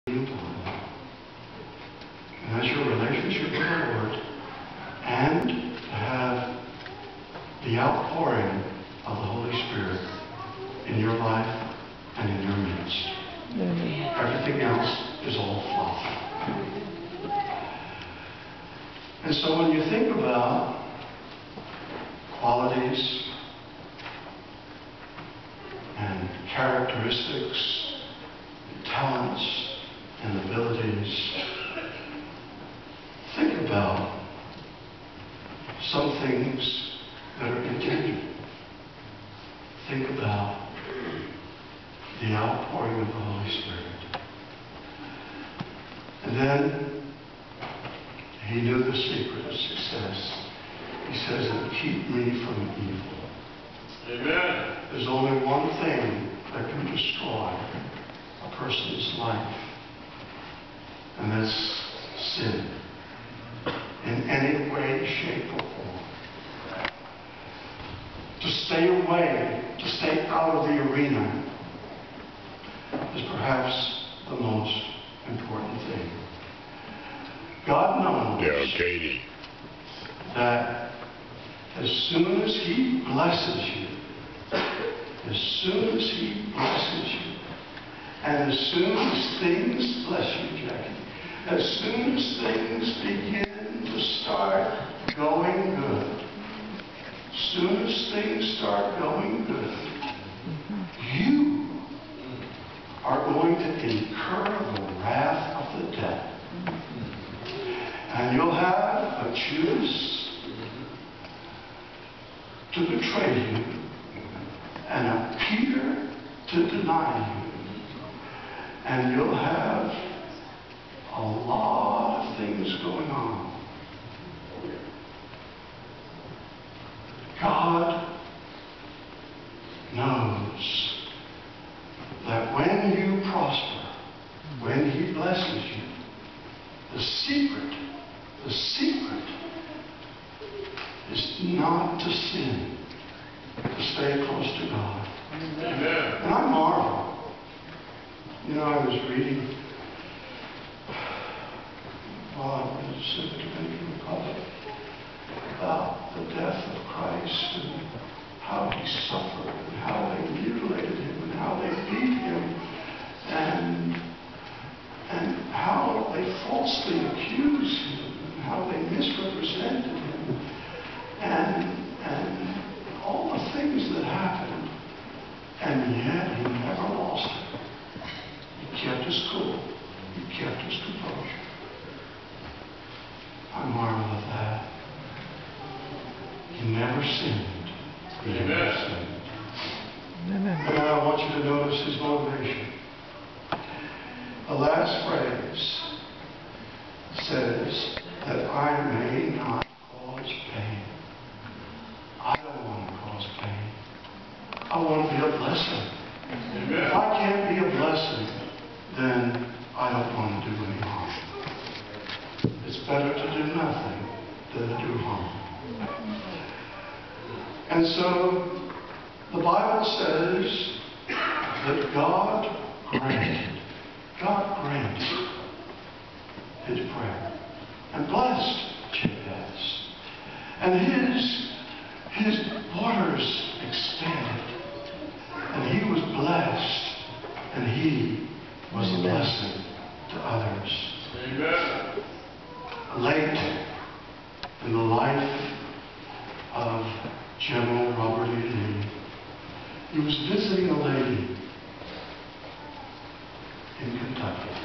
And that's your relationship with the Lord, and to have the outpouring of the Holy Spirit in your life and in your midst. Everything else is all fluff. And so when you think about qualities and characteristics, and talents and abilities, think about some things that are contingent. Think about the outpouring of the Holy Spirit. And then he knew the secret of success. He says, "And keep me from evil." Amen. There's only one thing that can destroy a person's life, and that's sin. In any way, shape, or form. To stay away, to stay out of the arena, is perhaps the most important thing. God knows that as soon as he blesses you, and as soon as things, bless you, Jackie, as soon as things begin to start going good, you are going to incur the wrath of the devil. And you'll have a Judas to betray you and a Peter to deny you. And you'll have a lot of things going on. God knows that when you prosper, when he blesses you, the secret is not to sin, to stay close to God. Amen. And I marvel. You know, I was reading while I was in the Dominican Republic about the death of Christ and how he suffered and how they mutilated him and how they beat him and how they falsely accused him and how they misrepresented him and all the things that happened, and yet he never lost it. He kept his cool. He kept his composure. I marvel at that. He never sinned. He never sinned. And now I want you to notice his motivation. The last phrase says that I may not cause pain. I don't want to cause pain. I want to be a blessing. Amen. If I can't be a blessing, then I don't want to do any harm. It's better to do nothing than to do harm. And so the Bible says that God granted his prayer and blessed Jabez. And his borders expanded. And he was blessed. And he was a blessing to others. Amen. Late in the life of General Robert E. Lee, he was visiting a lady in Kentucky.